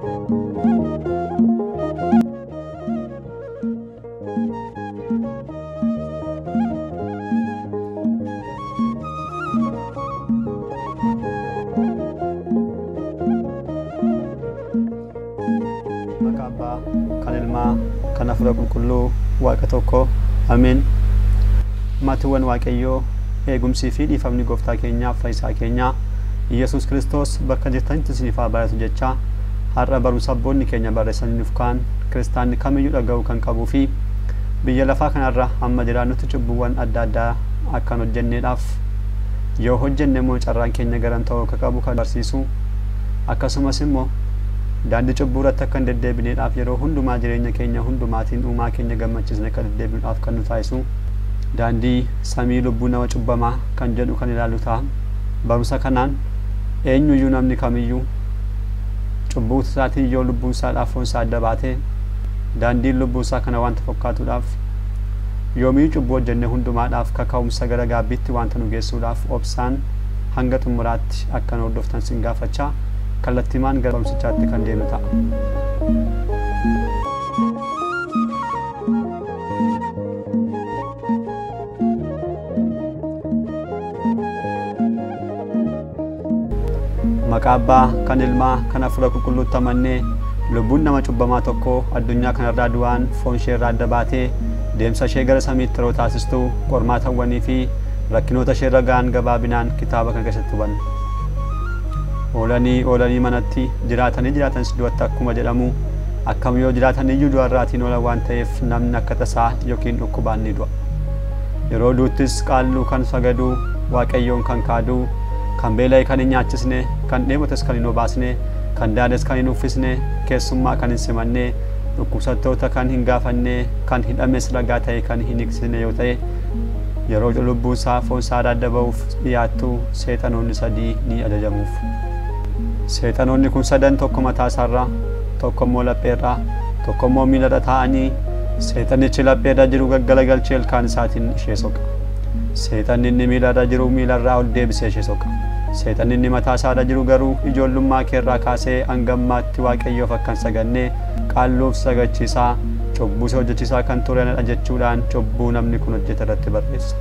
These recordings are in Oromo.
Makaba kanilma kanafura kullu waaqa tokko amin. Matuwan waaqayyoo eegumsii fi dhiifamni gooftaa keenyaaf fayyisaa keenya Yesuus Kiristoos bakka jirtanitti isiniif haa baay'atu jecha har'a barumsa abboonni keenya barreessanii nuuf kaan kiristaanni kamiyyuu dhaga'uu kan qabuu fi biyya lafaa kanarra amma jiraannutti cubbuuwwan adda addaa akkan hojjenneedhaaf yoo hojjenne immoo carraan keenya garan ta'uu akka qabu kan barsiisu akkasumas immoo daandii cubbuu irratti akka hin deddeebineedhaaf yeroo hundumaa jireenya keenya hundumaatiin uumaa keenya gammachiisne akka deddeebinuudhaaf kan nu taasisu daandii samii lubbuu nama cubbamaa kan jedhu kan ilaalu ta'a. Barumsa kanaan eenyuyyuu namni kamiyyuu cubbuu isaatiin yoo lubbuun isaa foon isaa adda baate daandiin lubbuu isaa kana wanta fakkaatuudhaaf yoomii cubbuu hojjenne hundumaadhaaf kaka'umsa gara gaabbiitti wanta nu geessuudhaaf obsaan hanga xumuraatti akka nu hordoftan sin gaafachaa kallattimaan gara barumsichaatti kan deemu ta'a. Makaba kanilma kanafura kullu tamanne lubbuun nama cubbamaa tokko addunyaa kanarraa du'aan foon ishee irraa adda baatee deemsa ishee gara samiitti yeroo taasistu qormaatawwanii fi rakkinoota ishee irra ga'an gabaabinaan kitaaba kana keessatti hubanna. Oolanii manatti jiraatanis du'atti akkuma jedhamu akkam yoo jiraataniyyuu du'arraatiin oolan waan ta'eef namni akka tasaa yookiin dhukkubaan ni du'a. Yeroo duuttis qaalluu kan sagadu waaqayyoon kan kaadu kan beela'e kan hin nyaachisne kan dheebotes kan hin obaasne kan daades kan hin uffisne keessummaa kan hin simanne dhukkubsattoota kan hin gaafanne kan hidhames ragaa ta'e kan hin hiiksine yoo ta'e yeroo lubbuu isaa foon isaa adda ba'uuf dhiyaattu seexanoonni sadii ni ajajamuuf. Seexanoonni kun sadan tokko mataa isaarraa tokko immoo lapheerraa tokko immoo miilarra taa'anii seexanichi lapheerra jiru gaggalagalchee ilkaan isaatiin ishee soqa. Seexanni inni miilarra jiru miilarraa ol deebisee ishee soqa. Seexanni inni mataa isaarra jiru garuu ijoollummaa keerraa kaasee hangammaatti waaqayyoof akkan sagannee qaalluuf sagachiisaa cubbuu isa hojjechiisaa kan turenedha jechuudhaan cubbuu namni kun hojjete irratti barreessa.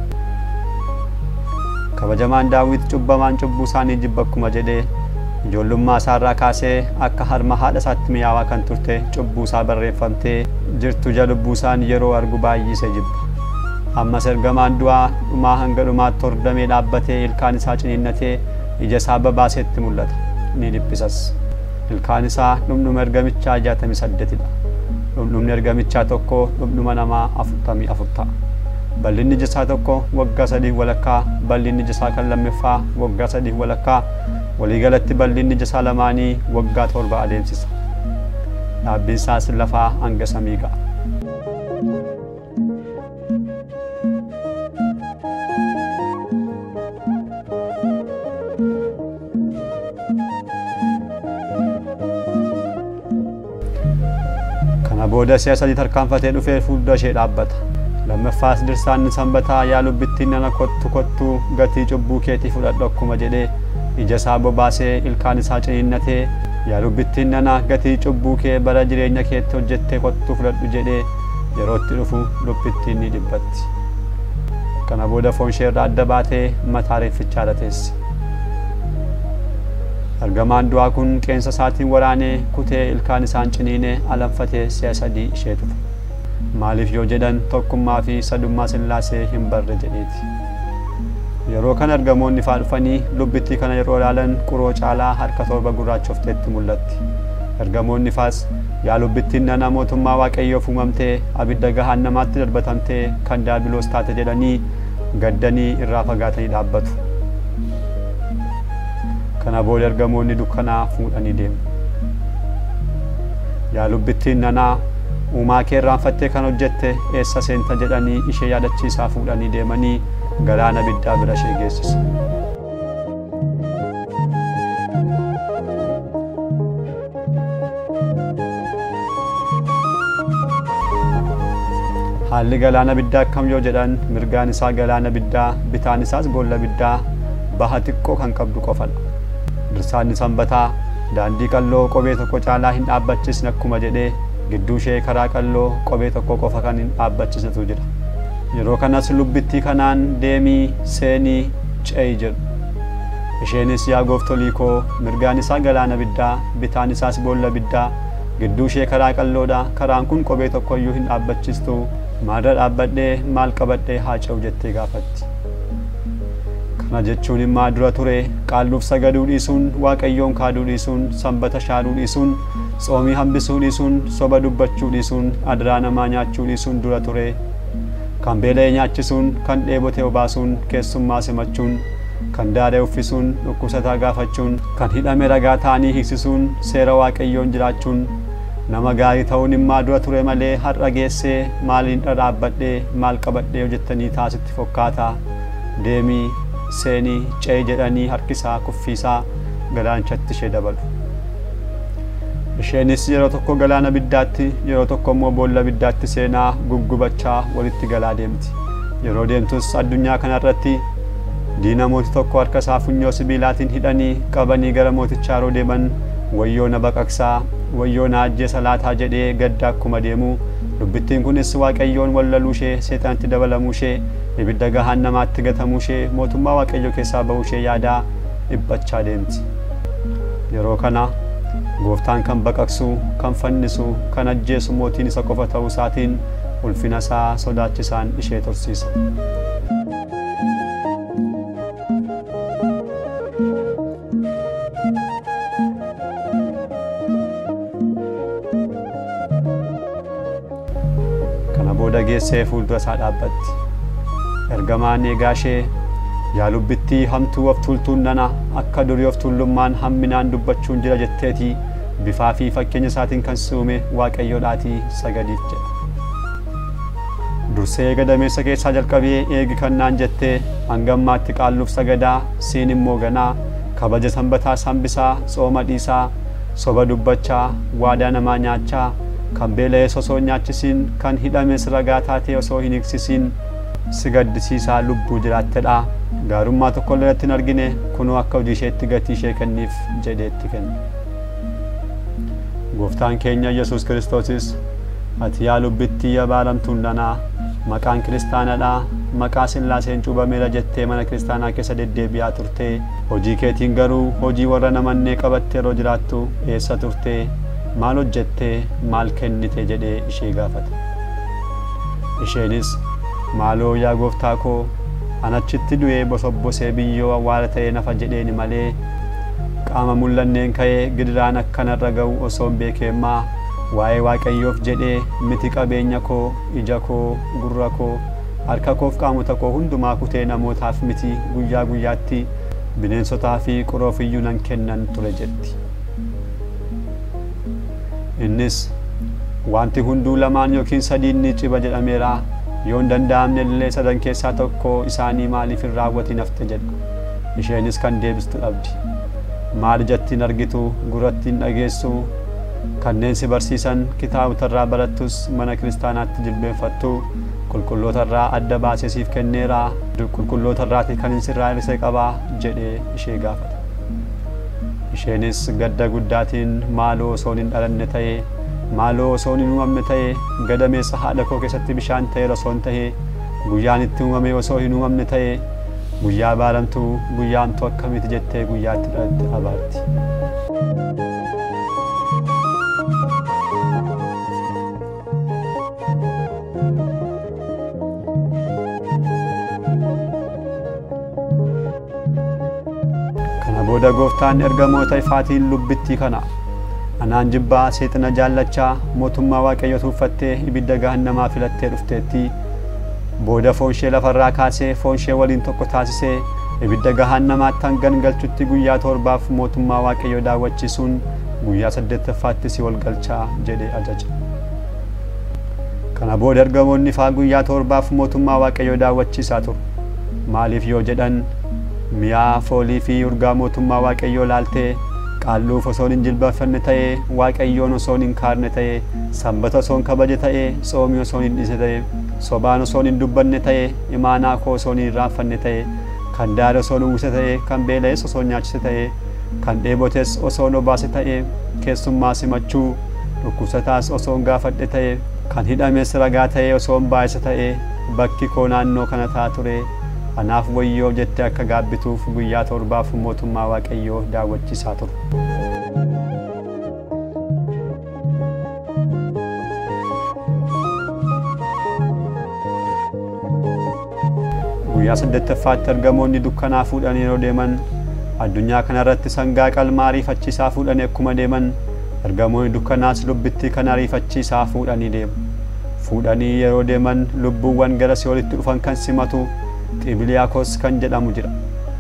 Kabajamaan Daawit cubbamaan cubbuu isaanii jibba akkuma jedhee ijoollummaa isaarraa kaasee akka harma haadha isaatti mi'aawaa kan turte cubbuu isaa barreeffamtee jirtu ja lubbuu isaan yeroo argu baay'isee jibba. Ammas ergamaan du'aa dhumaa hanga dhumaatti hordamee dhaabbatee ilkaan isaa ciniinnatee ija isaa babaaseetti mul'ata ni dhiphisas. Ilkaan isaa dhumdhuma ergamichaa 68dha. Dhumdhumni ergamichaa tokko dhumdhuma namaa 44 ta'a. Bal'inni ija isaa tokko waggaa 3 walakkaa, bal'inni ija isaa kan lammaffaa waggaa 3 walakkaa, waliigalatti bal'inni ija isaa lamaanii waggaa 7 adeemsisa. Dhaabbiin isaas lafaa hanga samii ga'a. Booda siyaasa tarkaanfatee dhufee fuuldura ishee dhaabbata. Lammaffaas dirsaan sanbataa yaa lubbittiin nana kottu gatii cubbuu keetii fudhadhu akkuma jedhee ija isaa bobaasee ilkaan isaa ciniinnatee yaa lubbittiin nana gatii cubbuu kee bara jireenya keetti hojjettee kottu fudhadhu jedhee yerootti dhufu lubbittiin ni dhibbatti. Kana booda foon ishee irraa adda baatee mataa reeffichaa teessi. Ergamaan du'aa kun qeensa isaatiin waraanee kutee ilkaan isaan ciniinee alanfatee si'a 3 ishee tufa. Maaliif yoo jedhan tokkummaa fi sadummaa Sillaasee hin barre jedheeti. Yeroo kana ergamoonni faa dhufanii lubbittii kana yeroo ilaalan quroo caalaa harka 7 gurraachofteetti mul'atti. Ergamoonni faas yaa lubbittiin nana mootummaa waaqayyoof uumamtee abidda gahaannamaatti darbatamtee kan daabiloos taate jedhanii gaddanii irraa fagaatanii dhaabbatu. Kana booda ergamoonni dukkanaa fuudhanii deemu. Yaa lubbittiin nanaa uumaa kee irraanfattee kan hojjette eessa seenta jedhanii ishee yaadachiisaa fuudhanii deemanii galaana abiddaa bira ishee geessisu. Haalli galaana abiddaa akkam yoo jedhan mirgaan isaa galaana abiddaa bitaan isaas boolla abiddaa baha xiqqoo kan qabdu qofadha. Dirsaanni sanbataa daandii qalloo qobee tokko caalaa hin dhaabbachisne akkuma jedhee gidduu ishee karaa qalloo qobee tokko qofa kan hin dhaabbachisnetu jira. Yeroo kanas lubbittii kanaan deemii seenii ce'i jedhu. Isheenis yaa gooftolii koo mirgaan isaa galaana biddaa bitaan isaas boolla biddaa gidduu ishee karaa qalloodha karaan kun qobee tokkoyyuu hin dhaabbachistu maalirra dhaabbadhee maal qabadhee haa ce'u jettee gaafatti. Kana jechuun immaa dura ture qaalluuf sagaduu dhiisuun waaqayyoon kaaduu dhiisuun sanbata shaaruu dhiisuun tsoomii hambisuu dhiisuun soba dubbachuu dhiisuun adaraa namaa nyaachuu dhiisuun dura ture. Kan beela'e nyaachisuun kan dheebote obaasuun keessummaa simachuun kan daadhee uffisuun dhukkubsataa gaafachuun kan hidhame ragaa ta'anii hiiksisuun seera waaqayyoon jiraachuun nama gaarii ta'uun immaa dura ture malee har'a geessee maaliin dhadhaabbadhee maal qabadhee hojjettanii taasitti fokkaata deemii seenii ce'i jedhanii harkisaa kuffiisaa galaanchatti ishee dabalu. Isheenis yeroo tokko galaana biddaatti yeroo tokko immoo boolla biddaatti seenaa guggubachaa walitti galaa deemti. Yeroo deemtus addunyaa kanarratti diina mootii tokko harka isaa funyoo sibiilaatiin hidhanii qabanii gara mootichaa yeroo deeman wayyoo na baqaqsaa wayyoo na ajjeesa laataa jedhee gadda akkuma deemu dubbittiin kunis waaqayyoon wallaluu ishee seexanatti dabalamuu ishee ibidda gahaannamaatti gatamuu ishee mootummaa waaqayyoo keessaa bahuu ishee yaadaa dhiphachaa deemti. Yeroo kana gooftaan kan baqaqsu kan fannisu kan ajjeesu mootiin isa qofa ta'uu isaatiin ulfina isaa sodaachisaan ishee tursiisa. Kana booda geessee fuuldura isaa dhaabbatti. Ergamaan eegaa ishee yaa lubbittii hamtuu of tuultuun nana akka durii of tuullummaan hamminaan dubbachuun jira jetteetii bifaa fi fakkeenya isaatiin kan uume waaqayyoodhaatii sagadiif jedha. Dursee gadameessa keessaa jalqabee eegi kannaan jettee hangammaatti qaalluuf sagadaa siin immoo ganaa kabaja sanbataa hambisaa tsooma dhiisaa soba dubbachaa waadaa namaa nyaachaa kan beela'ee osoo nyaachisiin kan hidhames ragaa taatee osoo hin hiiksisiin si gaddisiisaa lubbuu jiraattedha. Gaarummaa tokko illee hin argine kunoo akka hojii isheetti gatii ishee kenniif jedheetti kenne. Gooftaan keenya Yesuus Kiristoosis ati yaa lubbittii abaaramtuun danaa maqaan kiristaanadhaa maqaa Sillaaseen cuubameera jettee mana kiristaanaa keessa deddeebi'aa turtee hojii keetiin garuu hojii warra namannee qabattee yeroo jiraattu eessa turtee maal hojjettee maal kennite jedhee ishee gaafate. Isheenis maaloo yaa gooftaa koo anachitti du'ee bosobbosee biyyoo awwaala ta'ee nafa jedheeni malee qaama mul'anneen ka'ee gidiraan akkanarra ga'u osoo hin beekeemmaa waa'ee waaqayyoof jedhee miti qabeenya koo ija koo gurra koo harka koof qaamota koo hundumaa kutee namootaaf miti guyyaa guyyaatti bineensotaa fi qoroofiyyuu nan kennan ture jetti. Innis wanti hunduu lamaan yookiin sadiin ni ciba jedhameera yoon danda'amne illee sadan keessaa tokko isaanii maaliif hin raawwatin hafte jedha. Isheenis kan deebistu dhabdi. Maal jettiin argitu gurattiin dhageessu kanneen si barsiisan kitaabotarraa barattus mana kiristaanaatti jilbeenfattu qulqullootarraa adda baasee siif kenneera qulqullootarraati kan hin sirraa hir'ise qabaa jedhee ishee gaafate. Isheenis gadda guddaatiin maaloo osoon hin dhalanne ta'ee maaloo osoon hin uumamne ta'ee gadameessa haadha koo keessatti bishaan ta'eera osoon ta'ee guyyaan itti uumame osoo hin uumamne ta'ee guyyaa abaaramtuu guyyaa hamtuu akkamitti jettee guyyaatti dhalatte abaarti. Kana booda gooftaan ergamoota ifaatiin lubbittii kana anaan jibbaa seexana jaallachaa mootummaa waaqayyoo tuuffattee ibidda gahannamaa filattee dhufteetti booda foon ishee lafarraa kaasee foon ishee waliin tokko taasisee ibidda gahannamaatti hangan galchutti guyyaa 7 mootummaa waaqayyoo daawwachiisuun guyyaa 8ffaatti si wal galchaa jedhee ajaje. Kana booda ergamoonni faa guyyaa 7 mootummaa waaqayyoo daawwachiisaa turu. Maaliif yoo jedhan mi'aa foolii fi urgaa mootummaa waaqayyoo laaltee qaalluuf osoon hin jilbeenfanne ta'ee waaqayyoon osoon hin kaarne ta'ee sanbata osoon kabaje ta'ee tsoomii osoon hin dhiise ta'ee sobaan osoon hin dubbanne ta'ee imaanaa koo osoon hin irraanfanne ta'ee kan daare osoon uwwise ta'ee kan beela'es osoon nyaachise ta'ee kan dheebotes osoo obaase ta'e keessummaa simachuu dhukkubsataas osoo gaafadhe ta'e kan hidhames ragaa ta'e osoo baay'isa ta'e bakki koo naannoo kana ta'a ture anaaf wayyoo jettee akka gaabbituuf guyyaa torbaaf mootummaa Waaqayyoo daawwachiisaa ture. Guyyaa 8ffaatti ergamoonni dukkanaa fuudhanii yeroo deeman addunyaa kanarratti sangaa qalmaa ariifachiisaa fuudhanii akkuma deeman ergamoonni dukkanaas lubbittii kana ariifachiisaa fuudhanii deemu. Fuudhanii yeroo deeman lubbuuwwan gara Si'oolitti dhufan kan simatu Xibiliyaakos kan jedhamu jira.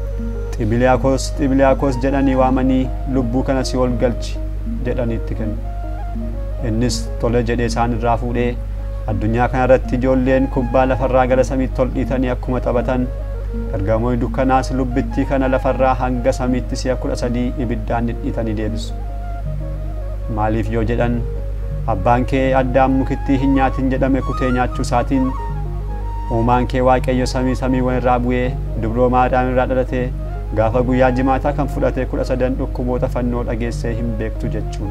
Xibiliyaakos jedhanii waamanii lubbuu kana Si'ool galchi jedhaniitti kennu. Innis tole jedhee isaan irraa fuudhee addunyaa kanarratti ijoolleen kubbaa lafarraa gara samiitti ol dhiitanii akkuma taphatan ergamoonni dukkanaas lubbittii kana lafarraa hanga samiitti si'a 13 ibiddaan dhidhiitanii deebisu. Maaliif yoo jedhan abbaan kee Addaam mukittii hin nyaatin jedhame kutee nyaachuu isaatiin uumaan kee Waaqayyo samiiwwan irraa bu'ee dubroo Maariyaam irraa dhalate gaafa guyyaa jimaataa kan fudhate 13 dhukkuboota fannoo dhageessee hin beektu jechuun.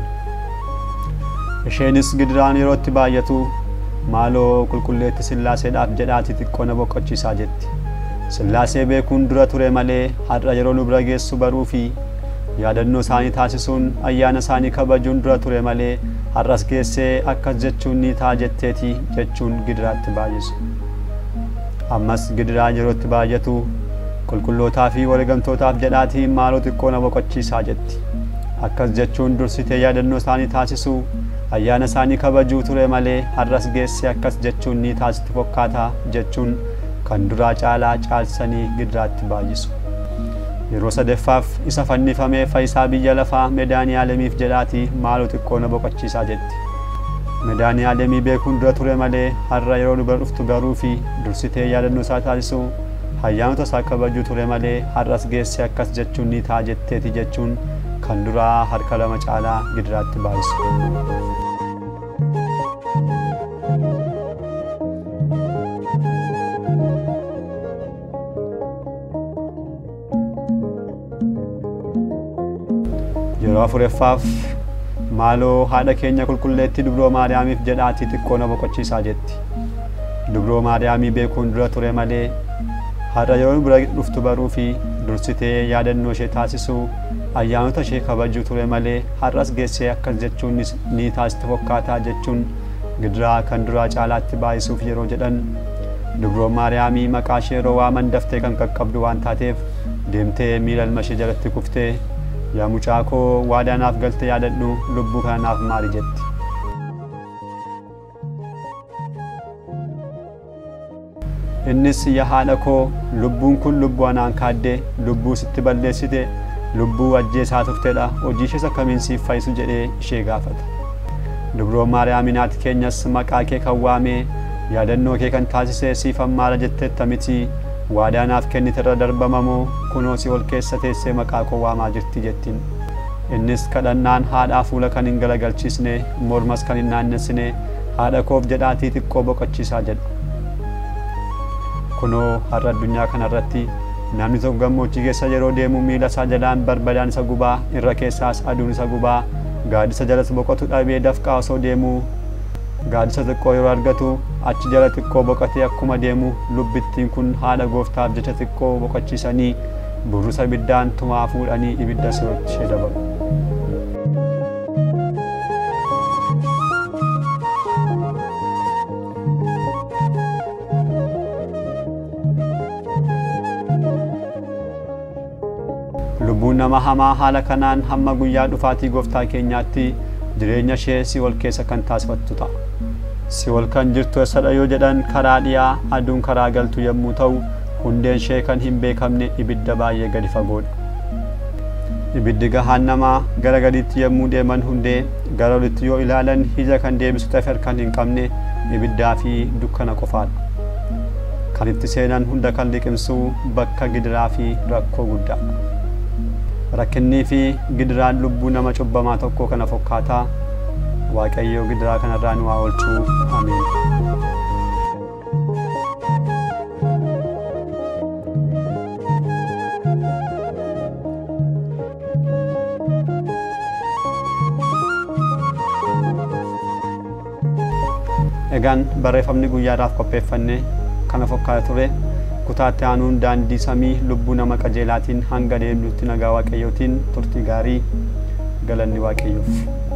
Isheenis gidiraan yerootti baay'atu maaloo qulqulleetti Sillaaseedhaaf jedhaati xiqqoo na boqochiisaa jetti. Sillaasee beekuun dura ture malee har'a yeroo nu bira geessu baruu fi yaadannoo isaanii taasisuun ayyaana isaanii kabajuun dura ture malee har'as geessee akkas jechuun ni ta'a jetteeti jechuun gidiraatti baay'isu. Ammas gidiraa yerootti baay'atu qulqullootaa fi wareegamtootaaf jedhaati maaloo xiqqoo na boqochiisaa jetti. Akkas jechuun dursitee yaadannoo isaanii taasisuu ayyaana isaanii kabajuu ture malee har'as geessee akkas jechuun ni taasisti fakkaata jechuun kan duraa caalaa caalsanii gidiraatti baay'isu. Yeroo sadaffaaf isa fannifamee fayyisaa biyya lafaa Medaaniyaalemiif jedhaati maaloo xiqqoo na boqochiisaa jetti. Medaaniyaalemii beekuun dura ture malee har'a yeroo nu bira dhuftu garuu fi dursitee yaadannoo isaa taasisuu ayyaanota isaa kabajuu ture malee har'as geessee akkas jechuun ni ta'a jetteeti jechuun kan duraa harka lama caalaa gidiraatti baay'isu. Yeroo afuraffaaf maaloo haadha keenya qulqulleetti dubroo Maariyaamiif jedhaati xiqqoo na boqochiisaa jetti. Dubroo Maariyaamii beekuun dura ture malee har'a yeroo nu bira dhuftu baruu fi dursitee yaadannoo ishee taasisuu ayyaanota ishee kabajuu ture malee har'as geessee akkas jechuun ni taasisti fakkaataa jechuun gidiraa kan duraa caalaatti baay'isuuf yeroo jedhan dubroo Maariyaamii maqaa ishee yeroo waaman daftee kan qaqqabdu waan taateef deemtee miila ilma ishee jalatti kuftee yaa mucaa koo waadaa naaf galtee yaadadhu lubbuu kana naaf maari jetti. Innis yaa haadha koo lubbuun kun lubbuu anaan kaaddee lubbuu sitti balleessite lubbuu ajjeesaa turtedha hojii ishees akkamiin siif fayyisu jedhee ishee gaafata. Dubroo Maariyaamiin haati keenyas maqaa kee kan waamee yaadannoo kee kan taasisee siif ammaara jetteetta miti waadaa naaf kennite irra darbamamoo kunoo Si'ool keessa teessee maqaa koo waamaa jirti jettiin. Innis kadhannaan haadhaa fuula kan hin galagalchiisne mormas kan hin naannessine haadha koof jedhaatii xiqqoo boqochiisaa jedha. Kunoo har'a addunyaa kanarratti namni tokko gammoojjii keessa yeroo deemu miila isaa jalaan barbadaan isa gubaa irra keessaas aduun isa gubaa gaaddisa jalas boqotu dhabee dafqaa osoo deemuu gaaddisa xiqqoo yeroo argatu achi jala xiqqoo boqotee akkuma deemu lubbittiin kun haadha gooftaaf jecha xiqqoo boqochiisanii burrusa ibiddaan tumaa fuudhanii ibidda Si'oolitti ishee dabalu. Lubbuun nama hamaa haala kanaan hamma guyyaa dhufaatii gooftaa keenyaatti jireenya ishee Si'ool keessa kan taasifattu ta'a. Si'ool kan jirtu eessadha yoo jedhan karaa dhiyaa aduun karaa galtu yommuu ta'u hundeen ishee kan hin beekamne ibidda baay'ee gadi fagoodha. Ibiddi gahaannamaa gara gadiitti yommuu deeman hundee gara olitti yoo ilaalan ija kan deebisu tefer kan hin qabne ibiddaa fi dukkana qofaadha. Kan itti seenan hunda kan liqimsu bakka gidiraa fi rakkoo guddaa. Rakkinnii fi gidiraan lubbuu nama cubbamaa tokko kana fakkaataa Waaqayyo gidiraa kanarraa nu haa oolchuu. Ameen. Egaan barreeffamni guyyaadhaaf qopheeffanne kana fakkaata ture. Kutaatti aanuun daandii samii lubbuu nama qajeelaatiin hanga deemnutti nagaa Waaqayyootiin turtii gaarii. Galanni Waaqayyoof.